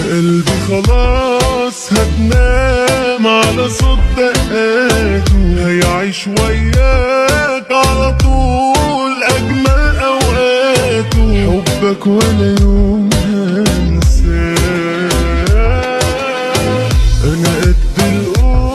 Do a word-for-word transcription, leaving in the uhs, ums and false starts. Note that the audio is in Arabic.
قلبي خلاص هتنام على صوت دقاته، هيعيش وياك على طول أجمل أوقاته. حبك ولا يوم